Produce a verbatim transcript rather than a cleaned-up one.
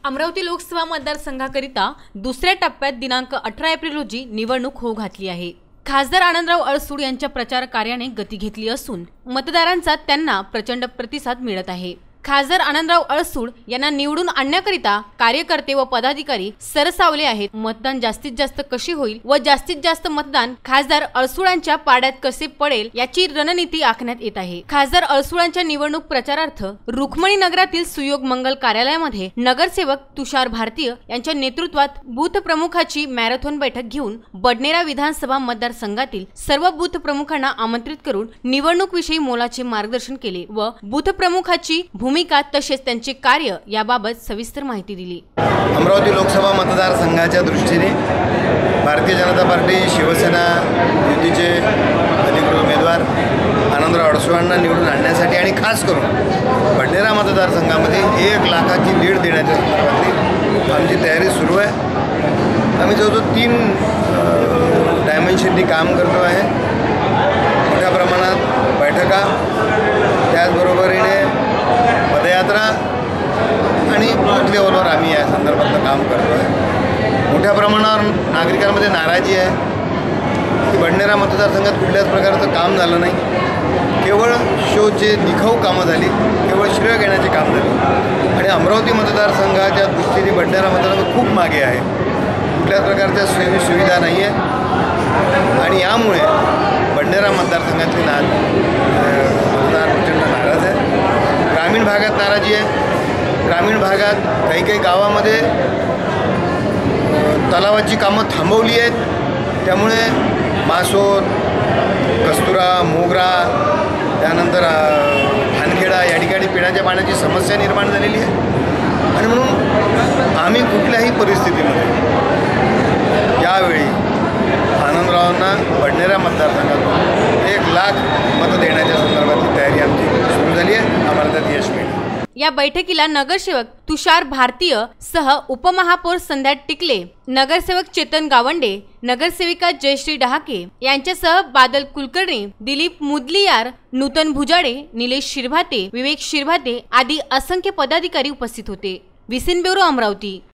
अमरावती लोकसभा मतदारसंघाकरिता दुसऱ्या टप्प्यात दिनांक अठरा एप्रिल रोजी निवडणूक होऊ घातली आहे। खासदार आनंदराव अडसूळ यांच्या प्रचार कार्याने गती घेतली असून मतदारांचा त्यांना प्रचंड प्रतिसाद मिळत आहे। खासदार आनंदराव अडसूळ यांना निवडून आणण्याकरिता कार्यकर्ते व पदाधिकारी सरसावले आहेत। मतदान जास्तीत जास्त कशी होईल व जास्तीत जास्त मतदान खासदार अडसूळांच्या पाड्यात कसे पडेल याची रणनीती आखण्यात येत आहे। खासदार अडसूळांच्या निवडणूक प्रचारार्थ रुक्मिणी नगरातील सुयोग मंगल कार्यालयामध्ये नगरसेवक तुषार भारतीय यांच्या नेतृत्वात बूथ प्रमुखाची मॅरेथॉन बैठक घेऊन बडनेरा विधानसभा मतदारसंघातील सर्व बूथ प्रमुखांना आमंत्रित करून निवडणूक विषयी मोलाचे मार्गदर्शन केले व बूथ प्रमुखाची भूमिका तसेच त्यांचे कार्य याबाबत सविस्तर माहिती दिली। अमरावती लोकसभा मतदारसंघाच्या दृष्टीने भारतीय जनता पार्टी शिवसेना युतीचे अधिकृत उमेदवार आनंदराव अडसूळांना निवडून आणण्यासाठी आणि खास करून बडनेरा मतदारसंघामध्ये एक लाखाची लीड देण्याच्या संदर्भातली आमची तयारी सुरू आहे। आम्ही जवळजवळ तीन डायमेन्शननी काम करतो आहे। मोठ्या प्रमाणात बैठका, त्याचबरोबरीने पदयात्रा आणि बूथ लेवलवर आम्ही या संदर्भातलं काम करतो आहे। मोठ्या प्रमाणावर नागरिकांमध्ये नाराजी आहे की बडनेरा मतदारसंघात कुठल्याच प्रकारचं काम झालं नाही, केवळ शोचे दिखाऊ कामं झाली, केवळ श्रेय घेण्याचे काम झाले आणि अमरावती मतदारसंघाच्या दृष्टीने बडनेरा मतदारसंघ खूप मागे आहे, कुठल्याच प्रकारच्या सोयी सुविधा नाही आहे आणि यामुळे बडनेरा मतदारसंघातले ना मतदार प्रचंड नाराज आहे। ग्रामीण भागात नाराजी आहे। ग्रामीण भागात काही काही गावामध्ये तलावाची कामं थांबवली आहेत, त्यामुळे मासोद, कस्तुरा, मोगरा, त्यानंतर भानखेडा या ठिकाणी पिण्याच्या पाण्याची समस्या निर्माण झालेली आहे आणि म्हणून आम्ही कुठल्याही परिस्थितीमध्ये यावेळी आनंदरावांना बडनेरा मतदारसंघातून एक लाख मतं देण्याच्या संदर्भातली तयारी आमची सुरू झाली आहे। आम्हाला त्यात यश मिळेल। या बैठकीला नगरसेवक तुषार भारतीय सह उपमहापौर संध्या टिकले, नगरसेवक चेतन गावंडे, नगरसेविका जयश्री डहाके यांच्यासह बादल कुलकर्णी, दिलीप मुदलियार, नूतन भुजाडे, निलेश शिरभाते, विवेक शिरभाते आदी असंख्य पदाधिकारी उपस्थित होते। Vision bureau Amravati.